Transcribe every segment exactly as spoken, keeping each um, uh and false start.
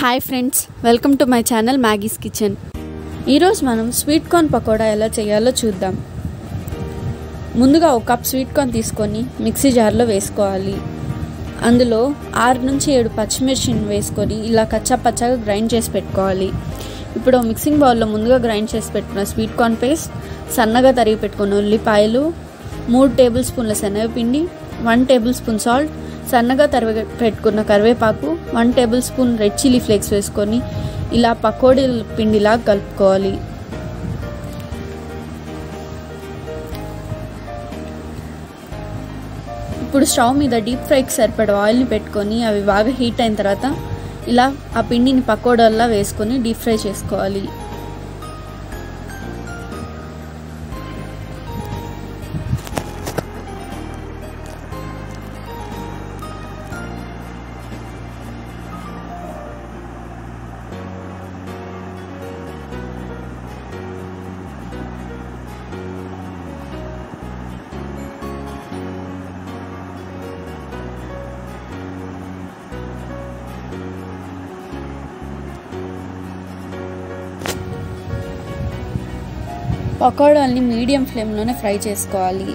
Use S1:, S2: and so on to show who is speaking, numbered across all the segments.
S1: Hi friends, welcome to my channel Maggie's kitchen. ఈరోజు మనం sweet corn pakoda ఎలా చేయాలో చూద్దాం. ముందుగా ఒక కప్ స్వీట్ కార్న్ తీసుకొని మిక్సీ జార్లో వేసుకోవాలి. అందులో ఆరు నుంచి ఏడు పచ్చిమిర్చిని వేసుకొని ఇలా కచ్చా పచ్చగా గ్రైండ్ చేసి పెట్టుకోవాలి. ఇప్పుడు మిక్సింగ్ బౌల్లో ముందుగా గ్రైండ్ చేసి పెట్టుకున్న స్వీట్ కార్న్ పేస్ట్, సన్నగా తరిగి పెట్టుకున్న ఉల్లిపాయలు, మూడు టేబుల్ స్పూన్ల శనగపిండి, వన్ టేబుల్ స్పూన్ సాల్ట్, సన్నగా తరిగి పెట్టుకున్న కరివేపాకు, one tablespoon red chilli flakes వేసుకొని ఇలా పకోడీ పిండిలా కలుపుకోవాలి. ఇప్పుడు స్టవ్ మీద డీప్ ఫ్రైకి సరిపడ ఆయిల్ని పెట్టుకొని అవి బాగా హీట్ అయిన తర్వాత ఇలా ఆ పిండిని పకోడాల్లా వేసుకొని డీప్ ఫ్రై చేసుకోవాలి. పకోడాల్ని మీడియం ఫ్లేమ్లోనే ఫ్రై చేసుకోవాలి.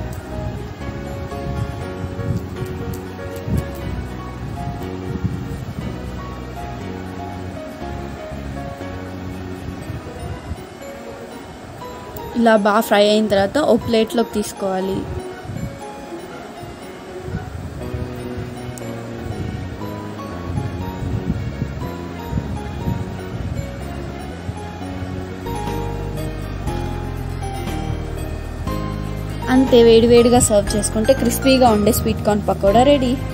S1: ఇలా బాగా ఫ్రై అయిన తర్వాత ఓ ప్లేట్లోకి తీసుకోవాలి. అంతే, వేడివేడిగా సర్వ్ చేసుకుంటే క్రిస్పీగా ఉండే స్వీట్ కార్న్ పకోడా రెడీ.